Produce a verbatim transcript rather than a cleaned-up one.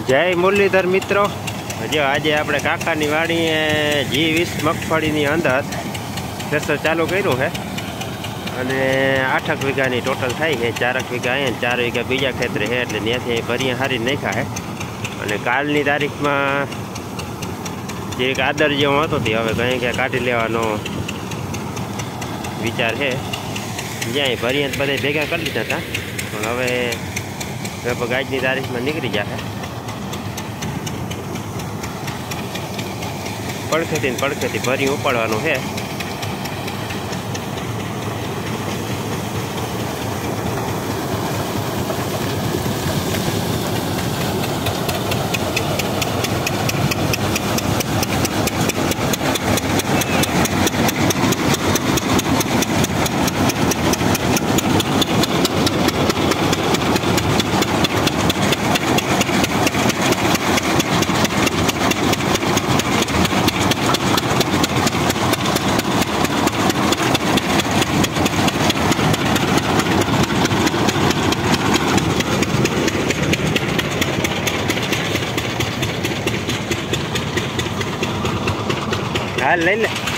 જય મુરલીધર મિત્રો, હજી આજે આપણે કાકાની વાડીએ જી વીસ મગફળીની અંદર ખેતર ચાલુ કર્યું છે અને આઠક વીઘાની ટોટલ થાય છે. ચારક વીઘા અહીંયા ચાર વીઘા બીજા ખેતરે છે, એટલે ત્યાંથી ભરીયા હારી નાખ્યા છે. અને કાલની તારીખમાં જે એક આદર જેવું હતું તે હવે કંઈ કે કાઢી લેવાનો વિચાર છે. જ્યાં ભરીયા બધા ભેગા કરી લીધા હતા, પણ હવે લગભગ આજની તારીખમાં નીકળી જશે. પડખેથી ને પડખેથી ભરી ઉપાડવાનું છે. હાલ લઈ લે.